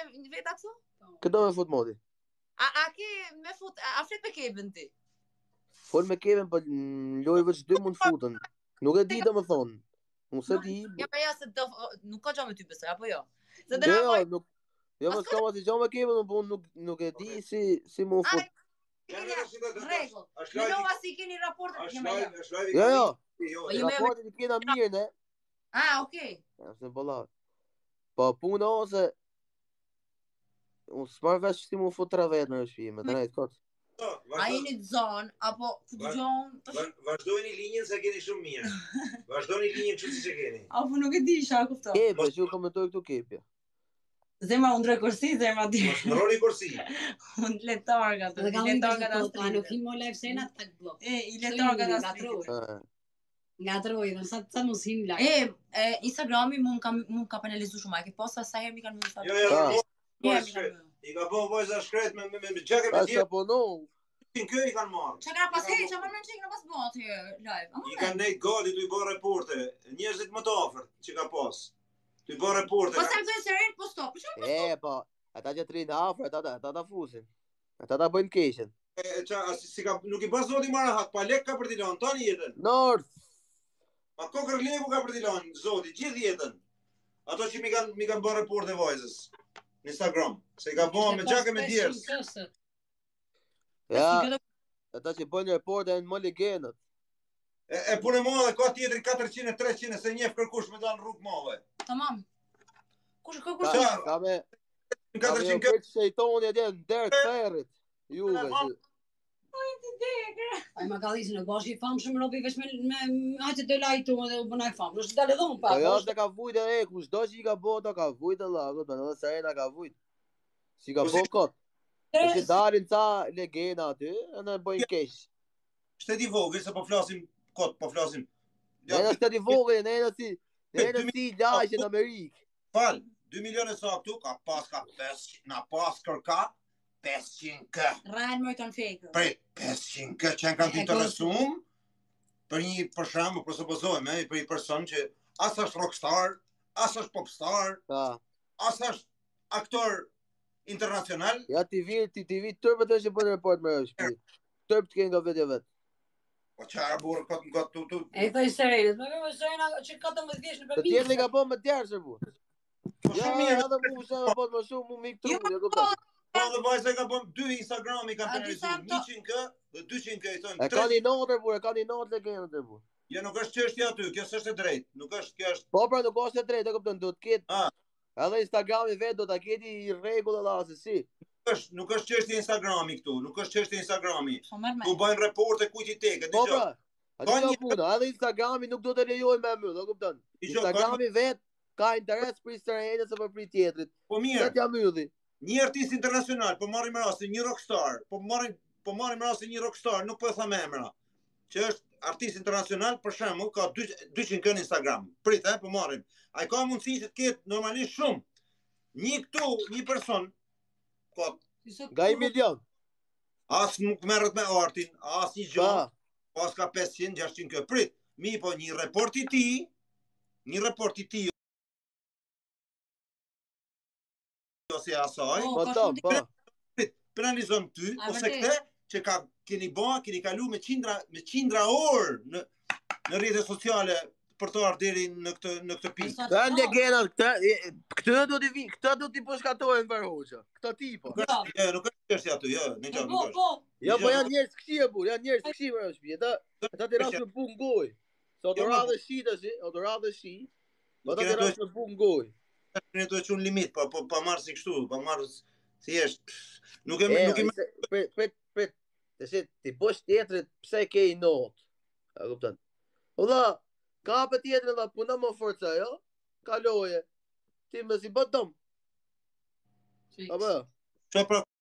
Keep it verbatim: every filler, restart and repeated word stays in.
një veta kështu? Këdo me fut modi. A a ke me fut, a flet me kebën ti? Fol me Kevin, po lojë veç dy mund futen. Nuk e di domethon. Unë se di. Jo, po ja se do nuk ka gjë me ty besoj, apo jo? Se do Jo, na jo, voj. nuk jo më s'kam asnjë gjë me Kevin, po unë nuk nuk e di si si më fut. Rregull. Në nova si keni raportet jo më jo. Jo, jo. Po jo më. Raportet i kena mirë, ne. Ah, okay. Ja, se bolla. Po puna ose unë s'mar vesh si më fut tre vetë në shtëpi, me drejt kot. A jeni të zonë, apo ku të gjonë? Vazhdojni linjën se keni shumë mirë. Vazhdojni linjën kështu siç e keni. Apo nuk e di çka kupton. Kepja, që u komentoj këtu kepja. Zemra unë ndroj kursi, zemra ti. Mos ndroni kursi. Unë letarga, Dhe ka letarga unë ta të nuk filmo live sena të tak blok. E, i letarga ta Ngatroj. Ë. Ngatroj, dhe sa sa mos him live. E, e Instagrami mund ka mund ka penalizuar shumë, a ke posta sa herë mi kanë mund Jo, jo, Ah. jo. I ka bën vojza shkret me me me gjakë me Tash tjerë. apo no. Tin kë i kanë marrë. Çka ka pas herë, çka më çik në pas bot live. I kanë nejt gati tu i bën reporte. Njerëzit më të afërt që ka pas. Tu i bën reporte. Po sa më thënë se rrit po stop. Po çfarë? E, po, ata që trinë afër, ata ata ta fusin. Ata ta bëjnë keqen. E ça si ka nuk i bën zoti më rahat, pa lek ka për t'i lënë tani jetën. North. Ma kokër leku ka për t'i lënë zoti gjithë jetën. Ato që mi kanë mi kanë bën reporte vojzës në Instagram. Se i ka bën me gjakë me djerës. Ja. Ata që bëjnë report janë më legendët. E, e punë madhe ka tjetri katërqind treqind se njeh kërkush me dal rrugë madhe. Tamam. Kush ka Ka, kush? Sa? ka me katërqind ka me shejtoni atje në derë ferrit. Juve. që- Ai më ka thënë në bash i famshëm robi veç me me hajtë do lajtu dhe u bënai fam. Nuk dalë dhon pa. Po jo se ka vujt e kush do që i ka bota ka vujt e lagut, do në Serena ka vujt. Si ka Po si- bo kot. E që dalin ca legenda aty, e në bëjnë keq. Shteti vogël se po flasim kot, po flasim. Ne në shteti vogël, ne në si ne në si laqe në Amerikë. Fal, dy milionë sa këtu ka pas ka pesë, na pas kërka pesëqind k. Ryan Merton Faker. Për pesëqind k që kanë të interesuar për një për shembull, për supozojmë, për një person që as është rockstar, as është popstar, Ta. as është aktor internacional. Ja ti vi, ti ti vi tërpët është që bënë report me shtëpi. Tërpët të kenë nga vetë vetë. Po çfarë burr kot kot tu tu. E thoj Serenës, më vjen Serena që katërmbëdhjetë vjeç në Të përmi. tjerë nga bëmë më tjerë se bu. Po Ja, shumë mirë. edhe mu se më bëtë më shumë, mu mik trunë, e kupton. Po dhe vajza ka bën dy Instagrami kanë A di sa penalizuar, to- njëqind k dhe dyqind k i thonë. E ka një notër, bu, e ka një notë legendë të bu. Jo nuk është çështja aty, kjo s'është e drejtë. Nuk është, kjo është. Po pra nuk është e drejtë, e kupton, do të ketë. Ah. Edhe Instagrami vetë do ta ketë i rregull edhe asë si. Nuk është, nuk është çështja e Instagrami këtu, nuk është çështja e Instagrami. Po merr me. Tu bëjnë reporte kujt i teket, Po dëgjoj. pra, aty Ka ka një- puna, edhe Instagrami nuk do të lejojnë me myll, e kupton. Dëgjoj, ka Instagrami vetë ka interes për Serenës apo për tjetrit. Po Se mirë, t'ja mylli. një artist internacional, po marrim rastin një rockstar, po marrim po marrim rastin një rockstar, nuk po e them emra. Që është artist internacional, për shembull, ka dyqind k në Instagram. Prit, e, po marrim. Ai ka mundësi që të ketë normalisht shumë. Një këtu, një person ka Nga i milion. as nuk merret me artin, as një gjë, Pa, pas ka pesëqind gjashtëqind k. Prit, mi po një report i tij, një report i tij ose asaj, Po, po ka tam, shumë po. prit, penalizon ty A, ose vërtet? këtë që ka keni bë, keni kalu me qindra me qindra orë në në rrjetet sociale për të ardhur deri në këtë në këtë pikë. Sa- Këta legenda, këta, e, këta do t'i vi, këta do t'i përshkatojnë për hoqa. Këta tipa. Nuk është, jo, nuk është çështja aty, jo, në gjë Po, nuk është. po. Jo, po janë njerëz këqija bur, janë njerëz këqij për shtëpi. Ata ata të rastë me buk ngoj. Se o të Jo, radhë dhe shi tash, o të radhë dhe shi. Po ata Nuk të kena rastë me buk ngoj. Ne do të çun limit, po po pa marr si kështu, pa marr thjesht. Nuk e E, nuk e se- prit, prit, prit. Të si, ti bosh tjetrit, pse ke i not? A kupton? O dha, ka për tjetrin dha, puna më forca, jo? Kaloje. Ti më si bëtëm. Apo jo? çfarë